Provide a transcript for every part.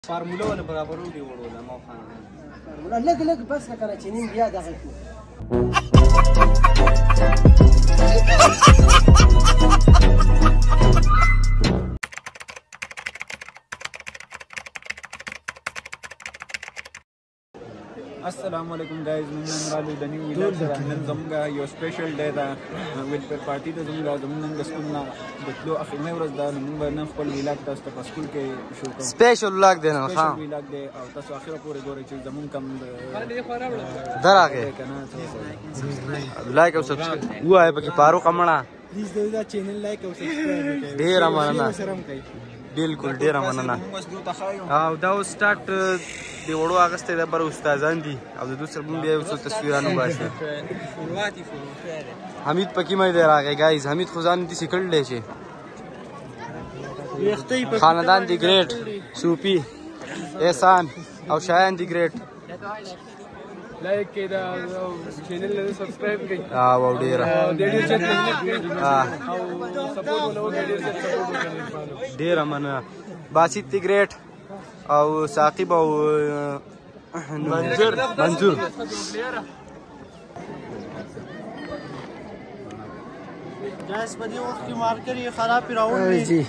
فارموله ولا برابرو دی وړو ما خان فارموله لګ بس کنه چې نیم بیا دغه السلام علیکم گایز من رالو د نیو ویډیو سره نن زموږ یو سپیشل ډے ده ویلفیر پارټي ته زموږ سکول نه د تلو اخرنۍ ورځ ده نو موږ نن خپل ویلاګ تاسو ته په سکول کې شو کوو سپیشل ویلاګ دی نن ښه ویلاګ دی او تاسو اخره پورې ګورئ چې زموږ کم درغه لایک او سبسکرایب وای پکې فاروق امړه پلیز دا چینل لایک او سبسکرایب کړئ ډیر مننه بالکل ډیر مننه او دا سٹارټ دی وړو اغسته د بر استادان دي او د دوسر بم بیا وسو تصویرانو باسي حمید پکې مې دی راغی گایز حمید خزان دي سکل دی چې خاندان دی ګریټ سوپی احسان او شایان دی ګریټ لایک کړئ دا چینل له سبسکرایب کړئ او ډیر د ډیر چت او سپورټ ولو ډیر چت سپورټ ډیر مننه باسط دی ګریټ او ثاقب او منظور جاس په دې وخت کې مارکر یې خراب راوړل جی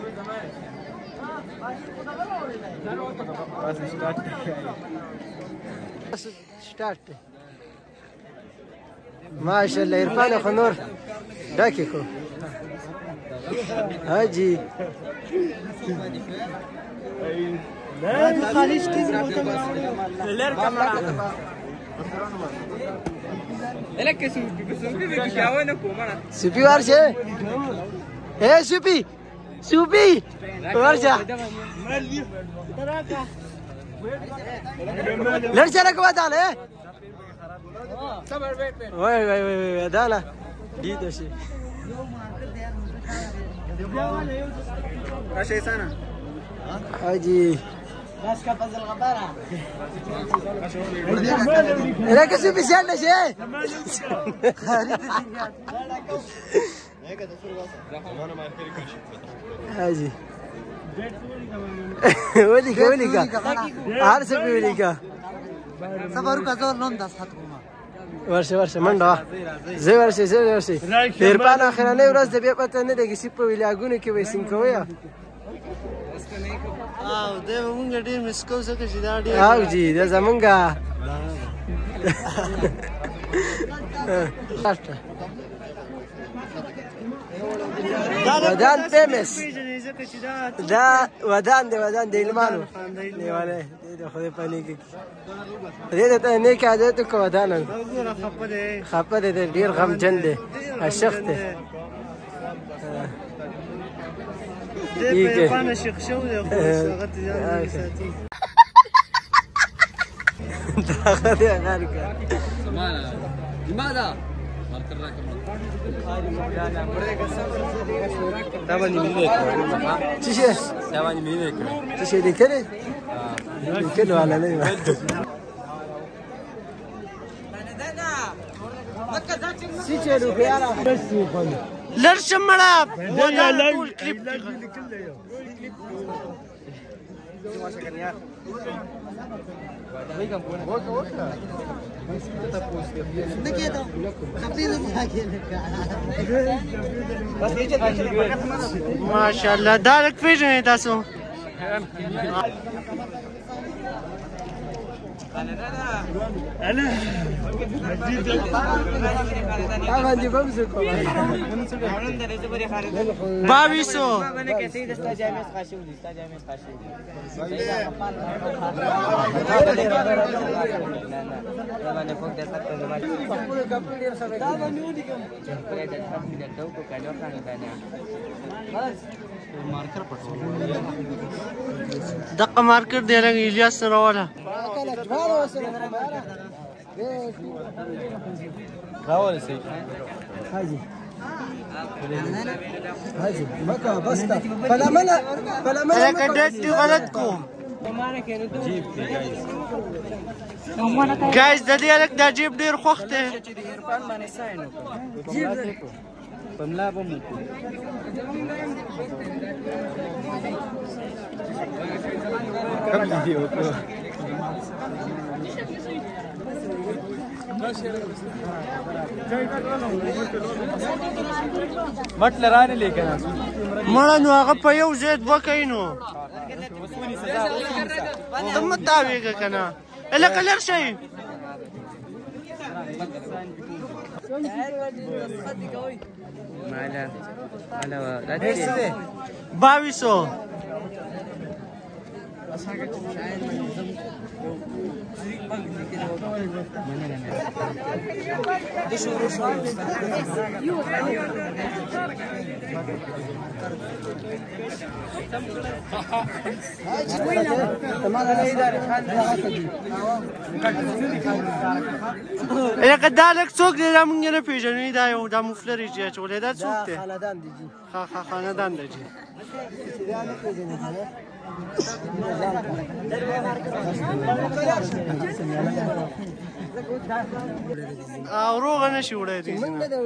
سٹارټ ماشاءالله عرفان خو نور ډاکې کو حاجی خالص ټیم لر کمرا الکه سوپی به کیاونه کومه سوپی ورشه اے سوپی ورشه لر چلا کو داله صبر بیٹ وای داله دی دوشي راشه سنه حاجی ناس کا فضل غبارة لك شو بيسالنا شيء حاجي وليكا عارف وليكا سفروا كذا نون داس خطوما ورشه منډه زه ورشه پیرپان اخرانه ورځ د بیا پته نه لګي چې په ویلاګونو کې وسین کوي او دا مونږ ډیر مسکو څه چې دا ډیر او جی دا زمونږه ودان فیمس دا ودان دی علمانو نیواله د خدای پانی کې دې ته نه کې عادت کو ودان خپه دې ډیر غم جن دي عاشق دي دې په شیخ شو دی خو هغه ځان ساتي دا غدي غارګه لماذا مارکر راکم دا باندې ملي څه شي دا باندې ملي څه شي دې کړې کله ولا نه سی چلو پیارا لرشم مړه ودا ټول کلیپ ماشاءالله دا لک پیژنې تاسو باویسو دقه مارکر دی رنګ الیاس سره والا راول سي حاجي مکا بس کا فلا منا کډټ غلط کو گایز د دې الک د جیب ډیر خوخ ته پملا بم مټله رانه لیکنه مړه نو هغه په یو ځای دوه کوي نو ته مه تاوېږه که نه لکه لږ شئ باویسو لکه دا لږ څوک دی دا مونږ یې نه پېژنو دا یو دا مفلر یې چې اچولی دا څوک دی خاندان دی جي او روغه نه شي وړی دی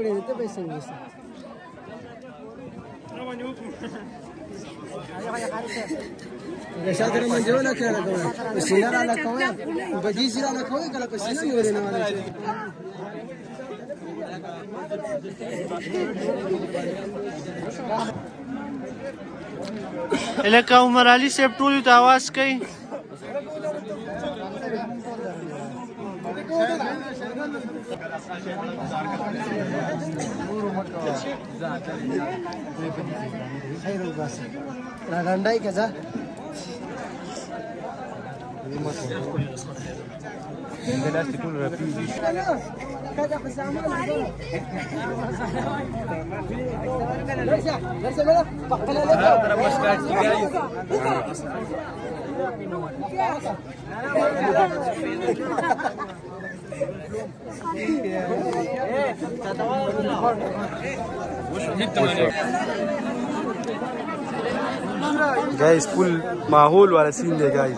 شاته منځو نه کړه کوي سینه را لکوي بدی سره نه کوي کله په سینه نیولې نه ولا لکه عمر علي صاحب ټولو ته اواز کوي خیر وباسه را ډنډای کزا دلاستی ټول راپیږي کدا په سامان درسه مله پخپله لګا تر مسکاټ کیږي guys full माहौल वाला scene है guys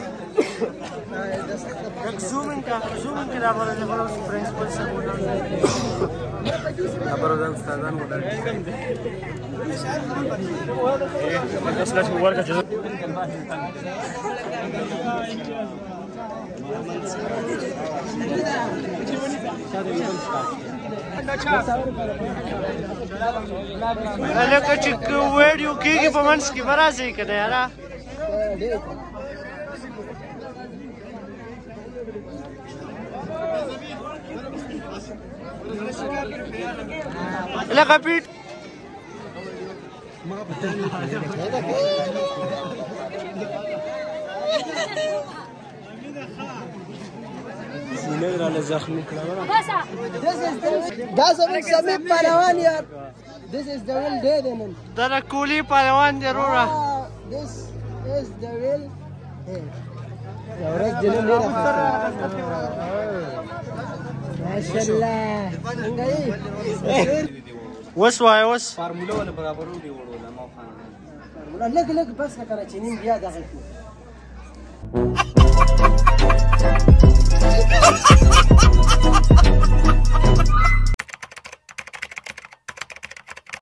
زوم ان را باندې خپل پرنسپل سره خبرو د استادان ولاړ لکه چې ویډیو کېږي په منځ کې به راځئ که نه یاره لکه پیټ سینه راله زخمي کړه دا زموږ سمې پهلوان یار This is the real day then. دا کولی پهلوان دی وروره This is the real day. ورځ دې نن ډېره ماشاءالله څنګه یې اوس وایه اوس فارموله ولا برابرو دی وړو ما خان لږ لږ بس کړه چې نیم بیا دغه Ha ha ha ha!